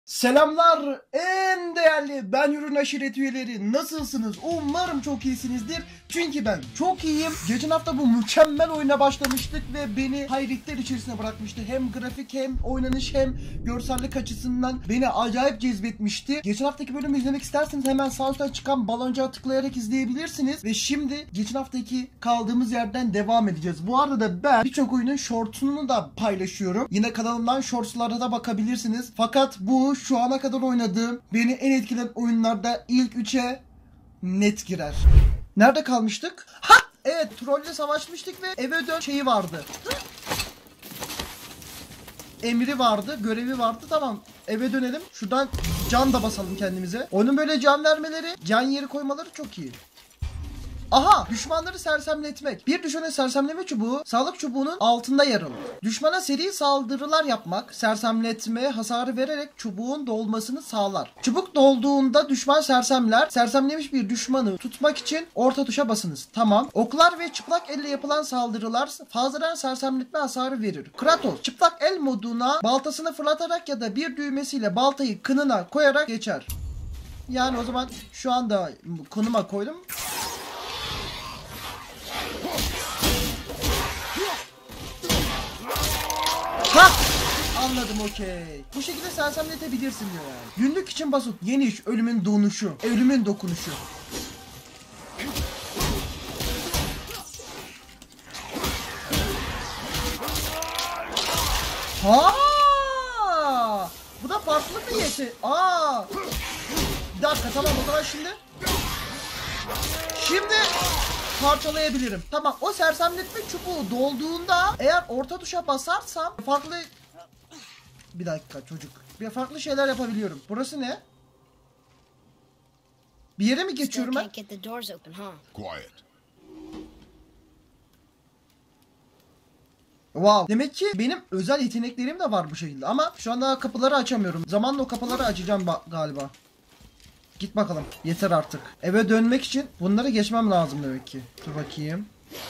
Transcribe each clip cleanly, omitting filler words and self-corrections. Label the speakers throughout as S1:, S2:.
S1: Selamlar en değerli Ben Yürün Aşiret üyeleri, nasılsınız? Umarım çok iyisinizdir. Çünkü ben çok iyiyim. Geçen hafta bu mükemmel oyuna başlamıştık ve beni hayretler içerisine bırakmıştı. Hem grafik hem oynanış hem görsellik açısından beni acayip cezbetmişti. Geçen haftaki bölümü izlemek isterseniz hemen sağ üstten çıkan baloncuğa tıklayarak izleyebilirsiniz. Ve şimdi geçen haftaki kaldığımız yerden devam edeceğiz. Bu arada ben birçok oyunun shortsunu da paylaşıyorum. Yine kanalımdan shortslara da bakabilirsiniz. Fakat bu şu ana kadar oynadığım, beni en etkileyen oyunlarda ilk 3'e net girer. Nerede kalmıştık? Ha! Evet, trolle savaşmıştık ve eve dön şeyi vardı. Emri vardı, görevi vardı. Tamam, eve dönelim. Şuradan can da basalım kendimize. Onun böyle can vermeleri, can yeri koymaları çok iyi. Aha! Düşmanları sersemletmek. Bir düşmanın sersemleme çubuğu sağlık çubuğunun altında yer alır. Düşmana seri saldırılar yapmak, sersemletmeye hasarı vererek çubuğun dolmasını sağlar. Çubuk dolduğunda düşman sersemler. Sersemlemiş bir düşmanı tutmak için orta tuşa basınız. Tamam. Oklar ve çıplak elle yapılan saldırılar fazladan sersemletme hasarı verir. Kratos çıplak el moduna baltasını fırlatarak ya da bir düğmesiyle baltayı kınına koyarak geçer. Yani o zaman şu anda konuma koydum. Ha! Anladım, okey. Bu şekilde sersemletebilirsin diyor yani. Günlük için basit. Yeni iş, ölümün donuşu. Ölümün dokunuşu. Ha! Bu da farklı bir yeti. Aa! Bir dakika, tamam, o zaman Şimdi parçalayabilirim. Tamam, o sersemletme çubuğu dolduğunda eğer orta tuşa basarsam farklı... Bir dakika çocuk. Bir farklı şeyler yapabiliyorum. Burası ne? Bir yere mi geçiyorum ben? Wow. Demek ki benim özel yeteneklerim de var bu şekilde. Ama şu anda kapıları açamıyorum. Zamanla o kapıları açacağım galiba. Git bakalım. Yeter artık. Eve dönmek için bunları geçmem lazım demek ki. Dur bakayım.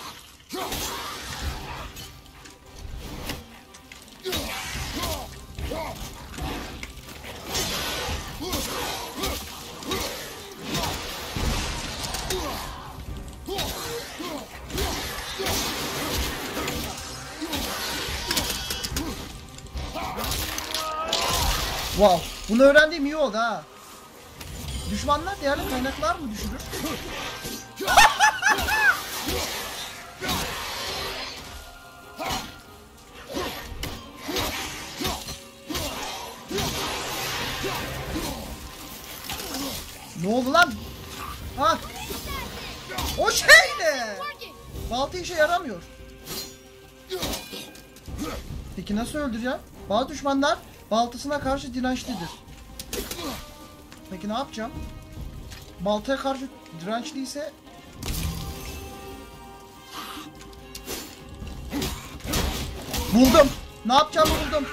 S1: Wow. Bunu öğrendiğim iyi oldu ha. Düşmanlar değerli kaynaklar mı düşürür? Ne oldu lan? Ha? O şey ne? Balta işe yaramıyor. Peki nasıl öldüreceğim? Bazı düşmanlar baltasına karşı dirençlidir. Peki ne yapacağım? Baltaya karşı dirençliyse... Buldum. Ne yapacağımı buldum.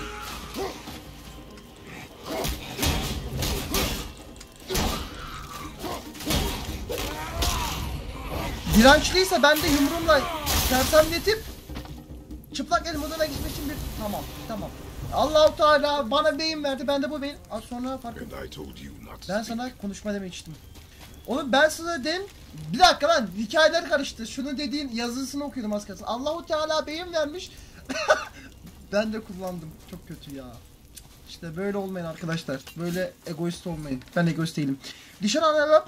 S1: Dirençliyse ben de yumruğumla sersemletip çıplak el moduna geçmek için bir... Tamam. Allah-u Teala bana beyin verdi, ben de bu beyin. Az sonra fark ettim. Ben sana konuşma demiştim. Oğlum ben sana dedim. Bir dakika lan, hikayeler karıştı. Şunu dediğin yazısını okuyordum az kalsın. Allah-u Teala beyin vermiş. Ben de kullandım. Çok kötü ya. İşte böyle olmayın arkadaşlar. Böyle egoist olmayın. Ben egoist değilim. Dişan alalım.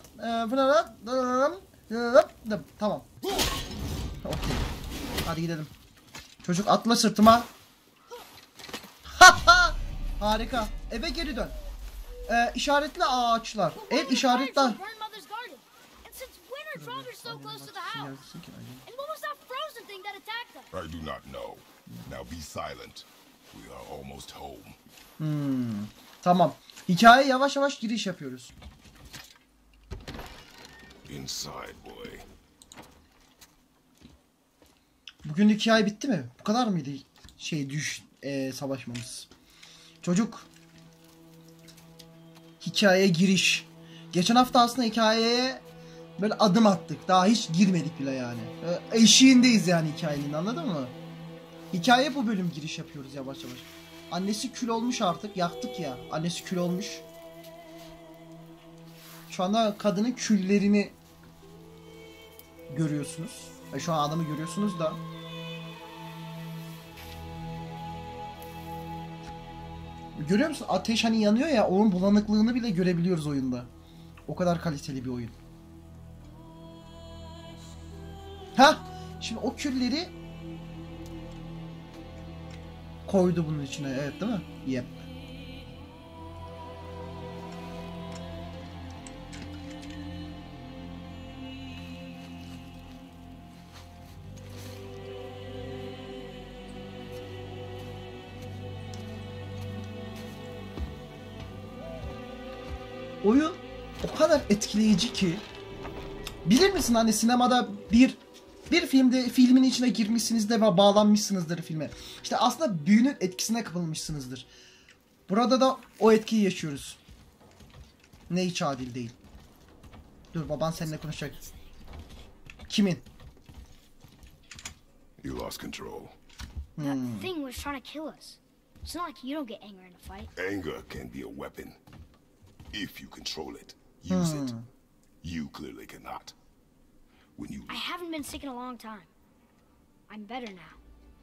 S1: Tamam. Okey. Hadi gidelim. Çocuk atla sırtıma. Harika. Eve geri dön. İşaretli ağaçlar. Ev işaretli. Tamam. Hikaye yavaş yavaş giriş yapıyoruz. Bugün hikaye bitti mi? Bu kadar mıydı? Savaşmamız. Çocuk. Hikayeye giriş. Geçen hafta aslında hikayeye böyle adım attık. Daha hiç girmedik bile yani. Eşiğindeyiz yani hikayenin, anladın mı? Hikaye bu bölüm giriş yapıyoruz yavaş yavaş. Annesi kül olmuş artık. Yaktık ya. Annesi kül olmuş. Şu anda kadının küllerini görüyorsunuz. Şu an adamı görüyorsunuz da. Görüyor musun? Ateş hani yanıyor ya, onun bulanıklığını bile görebiliyoruz oyunda. O kadar kaliteli bir oyun. Ha, şimdi o külleri koydu bunun içine. Evet değil mi? Yep. Oyun o kadar etkileyici ki, bilir misin hani sinemada bir filmin içine girmişsinizdir ve bağlanmışsınızdır filme. İşte aslında büyünün etkisine kapılmışsınızdır. Burada da o etkiyi yaşıyoruz. Ne hiç adil değil. Dur, baban seninle konuşacak. Kimin?
S2: You lost control.
S3: That thing was trying to kill us. It's not like you don't get anger in a fight.
S2: Anger can be a weapon. If you control it, use it. You clearly cannot. When you
S3: I haven't been sick in a long time. I'm better now.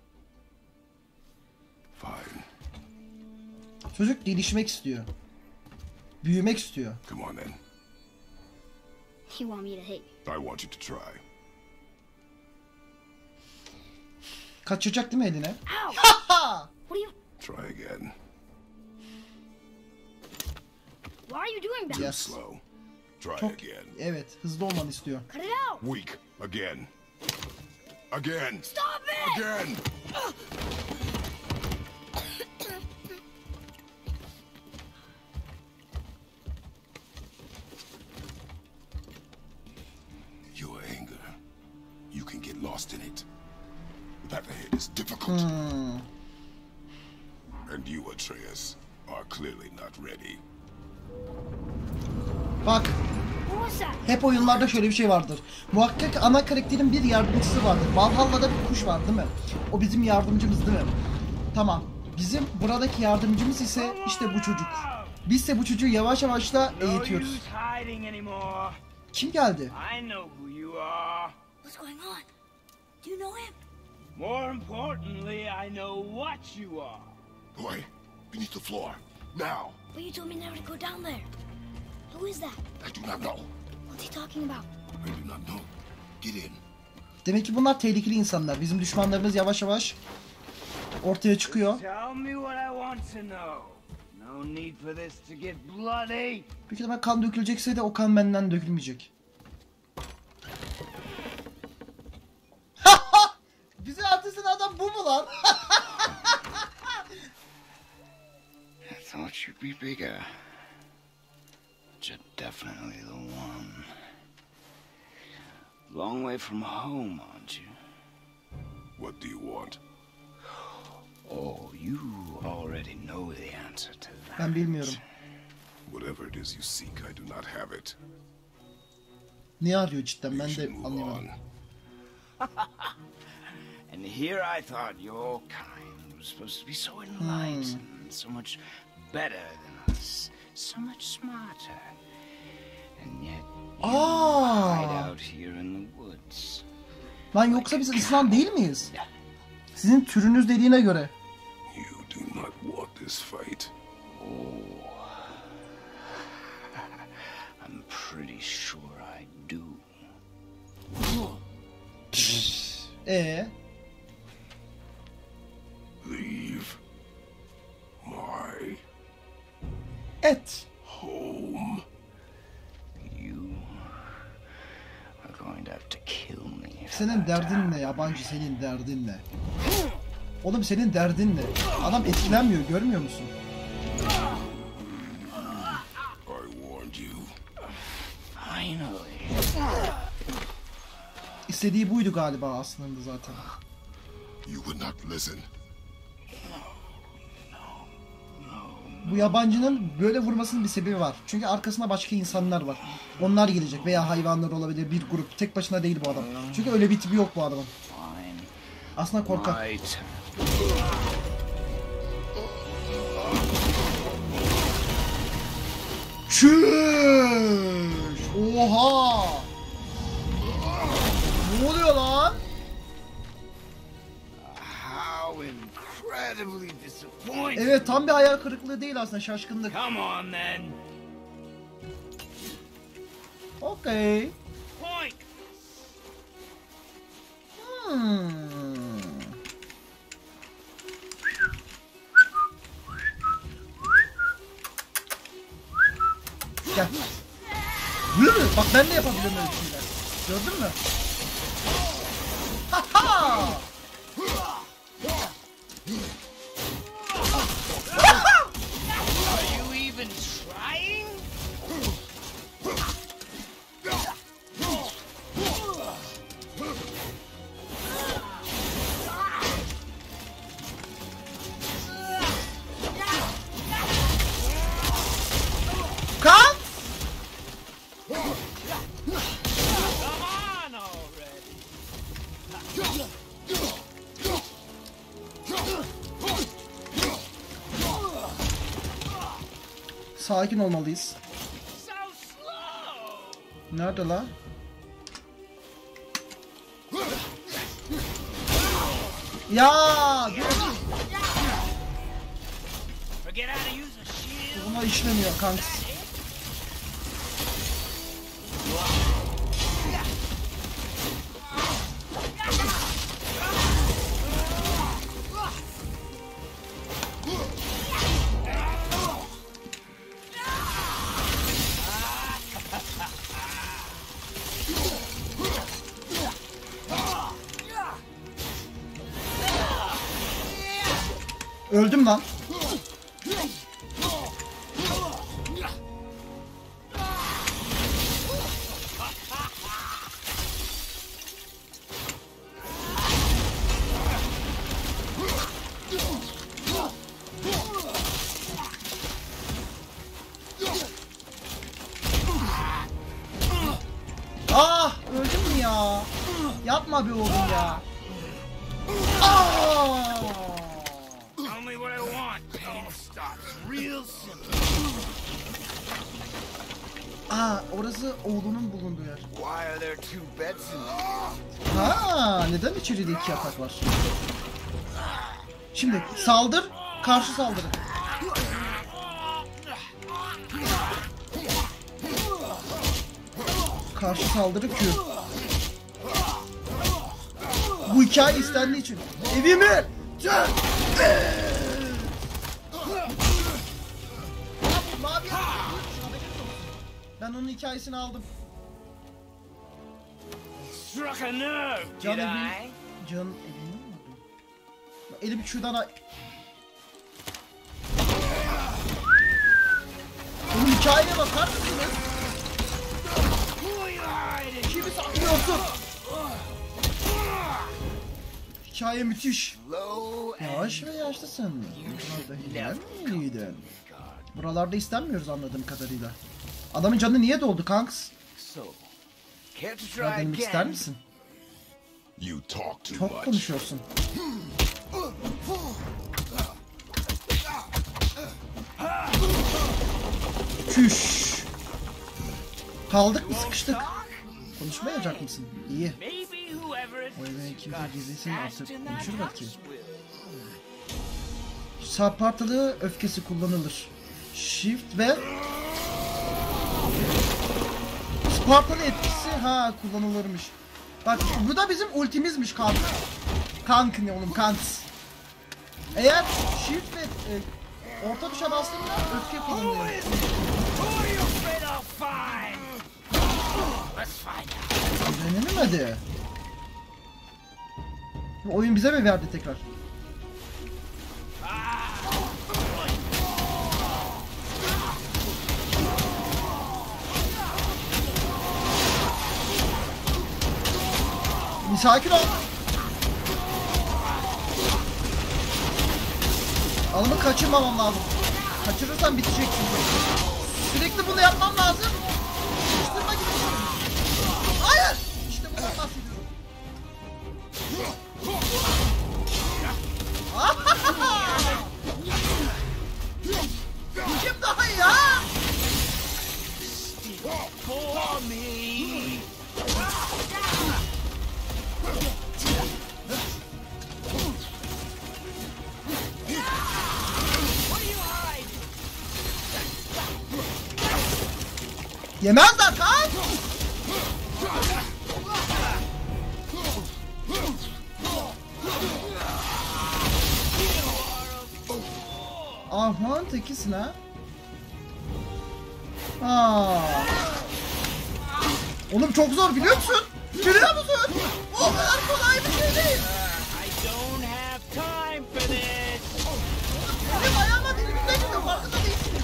S2: fine.
S1: Çocuk gelişmek istiyor. Büyümek istiyor.
S2: Come on then.
S3: You want me to hit you?
S2: I want you to try.
S1: Kaçacak değil mi eline?
S3: Ow!
S1: Ha!
S3: What are you?
S2: Try again.
S3: Why are you doing that?
S1: Yes.
S2: Slow. Try
S1: Çok,
S2: again.
S1: evet, hızlı olmanı istiyor.
S3: Cut it out!
S2: Weak. Again. Again.
S3: Stop it!
S2: Again. Your anger. You can get lost in it. That ahead is difficult. And you, Atreus, are clearly not ready.
S1: Bak,
S3: What was that?
S1: hep oyunlarda şöyle bir şey vardır. Muhakkak ana karakterin bir yardımcısı vardır. Valhalla'da bir kuş var değil mi? O bizim yardımcımız değil mi? Tamam. Bizim buradaki yardımcımız ise işte bu çocuk. Biz de bu çocuğu yavaş yavaş da eğitiyoruz.
S4: use hiding anymore.
S1: Kim geldi?
S4: I know who you are.
S3: What's going on? Do you know him?
S4: More importantly, I know what you are.
S2: Boy, beneath the floor. Now.
S3: But you told me never to go down there. Who is that?
S2: I do not know.
S3: What's he talking about?
S2: I do not know. Get in.
S1: Demek ki bunlar tehlikeli insanlar. Bizim düşmanlarımız yavaş yavaş ortaya çıkıyor.
S4: Tell me what I want to know. No need for this to get bloody.
S1: Büyük ihtimalle kan dökülecekse de o kan benden dökülmeyecek. Bize ateşin adam bu mu lan?
S5: I thought you'd be bigger. But you're definitely the one. Long way from home, aren't you?
S2: What do you want?
S5: Oh, you already know the answer to that.
S1: Ben bilmiyorum.
S2: Whatever it is you seek, I do not have it.
S1: Ne arıyor cidden,
S2: You
S1: ben de
S2: should move
S1: anlayamadım.
S2: on.
S5: And here I thought your kind was supposed to be so enlightened, so much better than us, so much smarter. And yet you hide
S1: Aa!
S5: out here in the woods.
S1: Lan yoksa biz İslam değil miyiz? Sizin türünüz dediğine göre.
S2: You do not want this fight.
S5: I'm pretty sure I do.
S2: Leave my
S1: Et.
S2: home.
S5: You are going to have to kill me.
S1: Senin derdin ne yabancı, senin derdin ne? Oğlum senin derdin ne? Adam etkilenmiyor, görmüyor musun?
S2: I warned you.
S5: Finally.
S1: İstediği buydu galiba aslında zaten.
S2: You would not listen.
S1: Bu yabancının böyle vurmasının bir sebebi var. Çünkü arkasında başka insanlar var. Onlar gelecek veya hayvanlar olabilir, bir grup. Tek başına değil bu adam. Çünkü öyle bir tipi yok bu adamın.
S5: Fine.
S1: Aslında korkak.
S5: Right.
S1: Çüş! Oha! Ne oluyor lan?
S5: How incredibly disappointing.
S1: Evet, tam bir hayal kırıklığı değil aslında, şaşkınlık.
S4: Come on then.
S1: Okey.
S4: Point.
S1: Gel. Yürü. Bak ben de yapabiliyorum öyle şeyler. Gördün mü? Ha!
S5: Are you even trying?
S1: Kan!
S4: Come on already.
S1: Sakin olmalıyız.
S4: So slow.
S1: Nerede la? Ya! Dur.
S4: Forget how to use a shield.
S1: Buna işlemiyor kanks. Öldüm lan. Ah, öldüm mü ya? Yapma be oğlum ya. Ah!
S4: Tell me what I want. Pain stops real simple.
S1: Aa, orası oğlunun bulunduğu yer.
S5: Why are there two beds in here?
S1: Ha, neden içeride iki yatak var? Şimdi saldır, karşı saldırı. Karşı saldırı Q. Bu hikaye istendiği için. Evimi! Mavi ben onun hikayesini aldım.
S4: Struck a nerve, did
S1: Can
S4: I?
S1: evin... Can evini mi aldım? Elim şuradan... Onun hikayeye bakar mısınız?
S4: Who are you hiding?
S1: Kimi saklıyorsun? Hikaye müthiş.
S5: Low and
S1: Yavaş ve yaşlısın. Buralarda hilen miydin? Buralarda istenmiyoruz anladığım kadarıyla. Adamın canı niye doldu kanks?
S5: so. Care to try
S1: Ya denemek ister
S5: again?
S1: misin?
S2: You talk too
S1: Çok
S2: much.
S1: konuşuyorsun. Küş. Kaldık mı, sıkıştık? Konuşmayacak mısın? İyi.
S4: Maybe whoever it
S1: O eve
S4: is
S1: kimse
S4: got
S1: gizlisin
S4: stashed
S1: artık
S4: in that
S1: konuşur belki.
S4: house with.
S1: Spartalı öfkesi kullanılır. Shift ve Spartalı etkisi kullanılırmış. Bak bu da bizim ultimizmiş kank. Kank ne oğlum, kanks. Eğer shift ve orta tuşa bastığında öfke kullanılıyor.
S4: Who are you afraid I'll find? Let's find out.
S1: Öğrenelim hadi. Bu oyun bize mi verdi tekrar? Bir sakin ol. Alımı kaçırmamam lazım. Kaçırırsam bitecek çünkü. Sürekli bunu yapmam lazım. Sıkıştırma gibi. Hayır. İşte bundan bahsediyorum. Kim daha iyi ha? Yemezler kaç. Aman tekisin ha. Oğlum çok zor biliyor musun? Biliyor musun? O kadar kolay bir şey değil.
S4: I don't have time for this.
S1: Benim ayağıma dilimde gidiyor, farkında değilsiniz.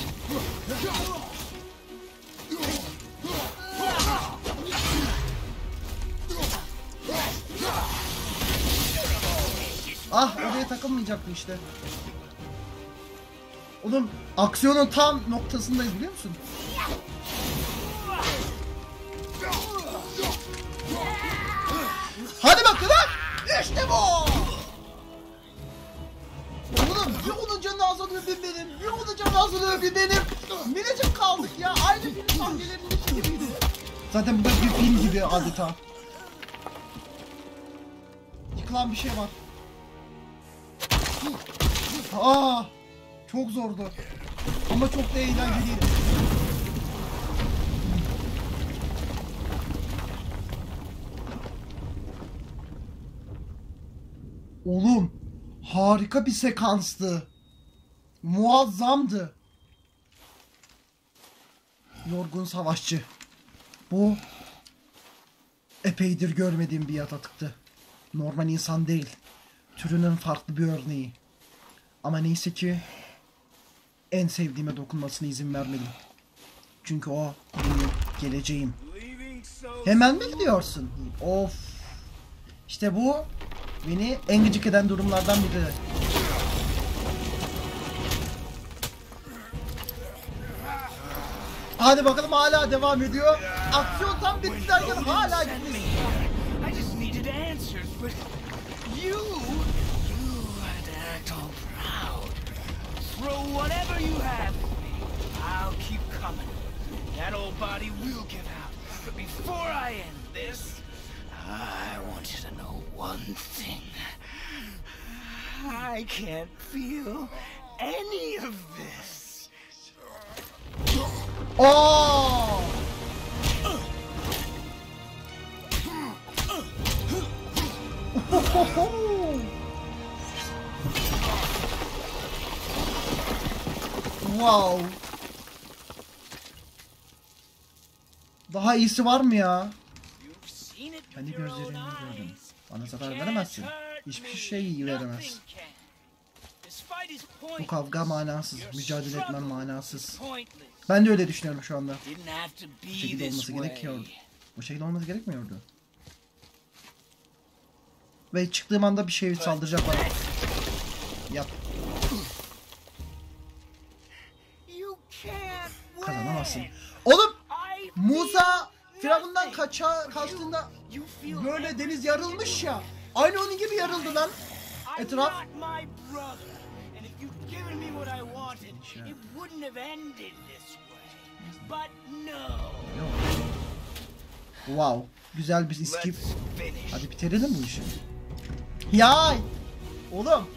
S1: Ah, oraya takılmayacaktı işte. Oğlum aksiyonun tam noktasındayız biliyor musun? Hadi bakalım. İşte bu. Oğlum bir onun canını azalıyor bir benim. Bir onun canını azalıyor bir benim. Minicik kaldık ya. Aynı film sahnelerindeki gibiydi. Zaten bu da bir film gibi adeta. Yıkılan bir şey var. Çok zordu. Ama çok da eğlenceliydi. Oğlum harika bir sekanstı. Muazzamdı. Yorgun savaşçı. Bu epeydir görmediğim bir yaratıktı. Normal insan değil. Türünün farklı bir örneği. Ama neyse ki en sevdiğime dokunmasına izin vermedim. Çünkü o benim geleceğim. Hemen mi gidiyorsun? Of. İşte bu beni en gıcık eden durumlardan biri. Hadi bakalım hala devam ediyor. Aksiyon tam bitti derken hala gitmiş.
S4: I just needed answers, but you had to act all proud. Throw whatever you have at me. I'll keep coming. That old body will give out. But before I end this, I want you to know one thing. I can't feel any of this.
S1: Oh! Wow. Daha iyisi var mı ya? Kendi gözlerimle gördüm. Bana zarar veremezsin. Hiçbir şey veremez. Bu kavga manasız. Mücadele etmem manasız. Ben de öyle düşünüyorum şu anda. Bu şekilde olması gerekiyordu. Bu şekilde olması gerekmiyordu. Ve çıktığım anda bir şey saldıracak bana. Yap. Kazanamazsın. Oğlum! Musa Firavun'dan kaçtığında böyle deniz yarılmış ya. Aynı onun gibi yarıldı lan. Etraf. Wow. Güzel bir skip. Hadi bitirelim bu işi. Yay! Oğlum.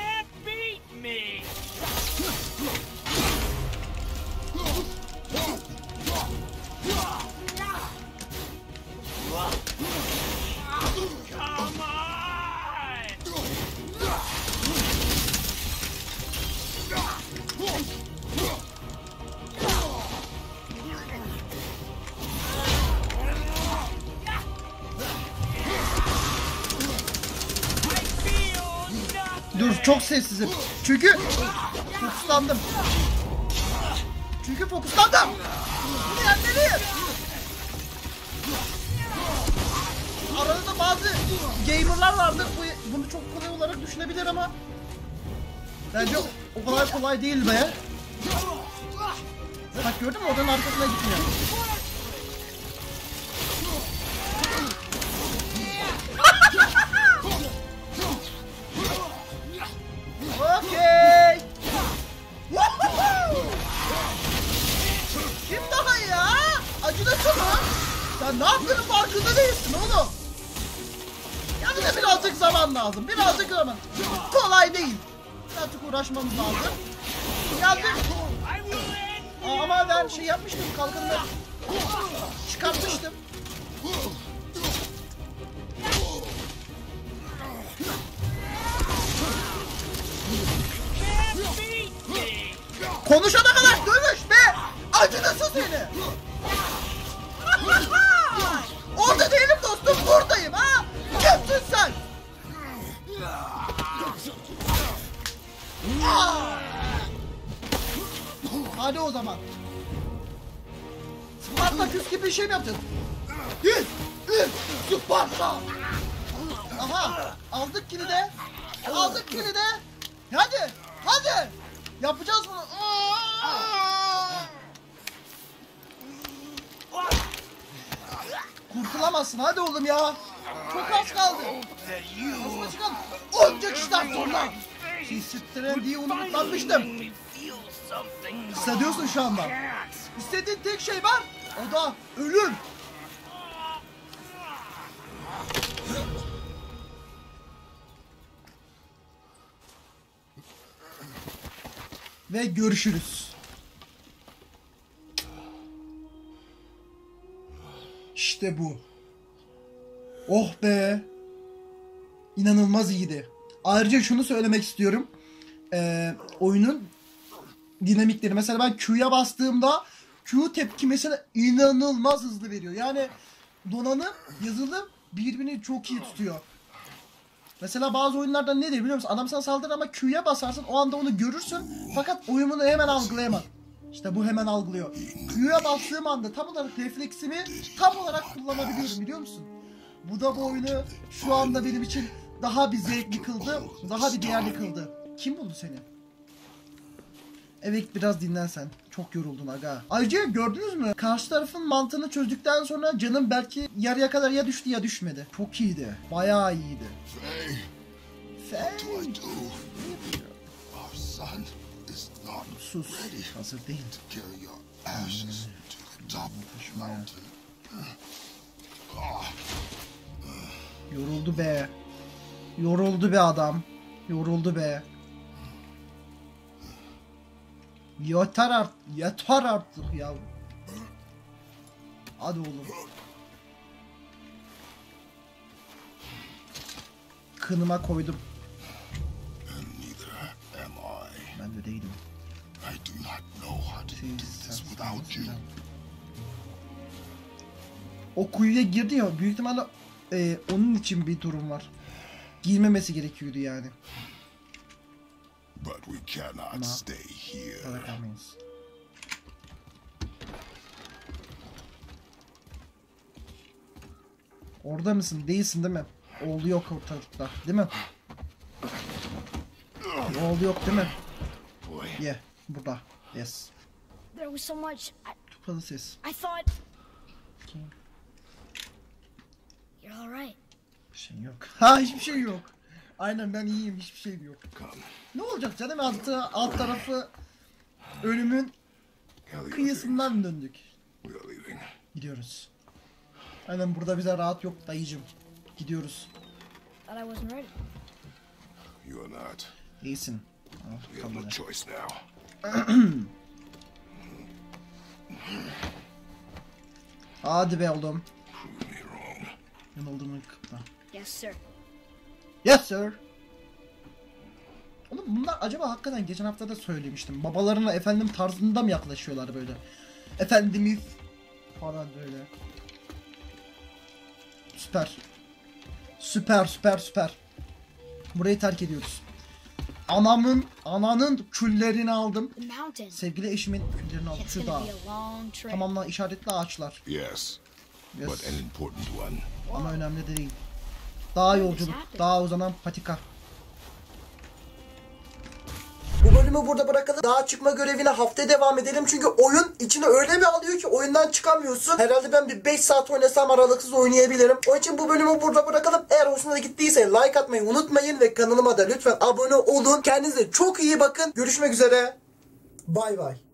S1: Dur çok sessizim. Çünkü fokuslandım. Yenmeliyim. Arada bazı gamerlar vardır. Bunu çok kolay olarak düşünebilir ama bence o kadar kolay değil be. Bak gördün mü, odanın arkasına gitmiyor. Okey. Kim daha ya? Acıdasın mı? Sen ne yaptığının farkında değilsin oğlum. Ya bize birazcık zaman lazım. Birazcık zaman. Kolay değil. Birazcık uğraşmamız lazım. Geldim. Ama ben ben şey yapmıştım, kalkanını çıkartmıştım. Konuşana kadar dövüş be! Acınasız seni! Orada değilim dostum, buradayım ha! Kimsin sen? Hadi o zaman. Spartaküs gibi bir şey mi yapacağız? Sparta! Aha! Aldık kilide! Aldık kilide! Hadi! Hadi! Yapacağız bunu! Kurtulamazsın, hadi oğlum ya! Çok az kaldı! Nasıl çıkan? Onca kişiden sonra! Hissettiren diye unutlanmıştım. Hissediyorsun şu anda. İstediğin tek şey var, o da ölüm. Ve görüşürüz. İşte bu. Oh be. İnanılmaz iyiydi. Ayrıca şunu söylemek istiyorum. Oyunun dinamikleri. Mesela ben Q'ya bastığımda Q tepkimesine inanılmaz hızlı veriyor. Yani donanım, yazılım birbirini çok iyi tutuyor. Mesela bazı oyunlarda ne diyor biliyor musun? Adam sana saldırır ama Q'ya basarsın, o anda onu görürsün. Fakat oyununu hemen algılayamaz. İşte bu hemen algılıyor. Q'ya bastığım anda tam olarak refleksimi tam olarak kullanabiliyorum, biliyor musun? Bu da bu oyunu şu anda benim için daha bir zevkli kıldı, daha bir değerli kıldı. Kim buldu seni? Evet, biraz dinlensen. Çok yoruldun aga. Ayrıca gördünüz mü? Karşı tarafın mantığını çözdükten sonra canım belki yarıya kadar ya düştü ya düşmedi. Çok iyiydi. Bayağı iyiydi. Faye.
S2: What do I do? Our son is not
S1: Sus. Hazır değil.
S2: to carry your ashes to the top of the mountain.
S1: Yoruldu be. Yoruldu be adam. Yoruldu be. Yeter artık ya. Hadi oğlum. Kınıma koydum.
S2: And neither am I.
S1: Ben de değilim.
S2: I do not know how to do this without you.
S1: O kuyuya girdi ya, büyük ihtimalle onun için bir durum var. Girmemesi gerekiyordu yani.
S2: But we cannot stay here.
S1: Bırakamayız. Orada mısın? Değilsin değil mi? Oğlu yok ortalıkta, değil mi? Oğlu yok değil mi?
S2: Boy,
S1: Yeah, burada. Yes.
S3: There was so much.
S1: Tukalı ses.
S3: I thought. You're all right.
S1: Bir şey yok. Ha, hiçbir şey yok. Aynen, ben iyiyim, hiçbir şey yok.
S2: come.
S1: Ne olacak canım, alt tarafı ölümün
S2: Ellie,
S1: kıyısından döndük.
S2: we are leaving.
S1: Gidiyoruz. Aynen, burada bize rahat yok dayıcım. Gidiyoruz.
S3: Thought I wasn't ready.
S2: You are not.
S1: İyisin.
S2: We have no choice now.
S1: Hadi be oğlum.
S2: Prove me wrong.
S1: Yanıldığımı kıpla.
S3: Yes, sir.
S1: Yes sir. Oğlum bunlar acaba hakikaten geçen hafta da söylemiştim. Babalarına efendim tarzında mı yaklaşıyorlar böyle? Efendimiz falan böyle. Süper. Süper. Burayı terk ediyoruz. Ananın küllerini aldım.
S3: The mountain.
S1: Sevgili eşimin küllerini aldım.
S3: It's
S1: Şu
S3: gonna
S1: dağ.
S3: be a long trip.
S1: Tamamla işaretli ağaçlar.
S2: Yes,
S1: Yes.
S2: but an important one.
S1: Ama önemli de değil. Dağ yolculuk. Dağa uzanan patika. Bu bölümü burada bırakalım. Dağa çıkma görevine haftaya devam edelim. Çünkü oyun içine öyle bir alıyor ki oyundan çıkamıyorsun. Herhalde ben bir 5 saat oynasam aralıksız oynayabilirim. Onun için bu bölümü burada bırakalım. Eğer hoşuna gittiyse like atmayı unutmayın ve kanalıma da lütfen abone olun. Kendinize çok iyi bakın. Görüşmek üzere. Bay bay.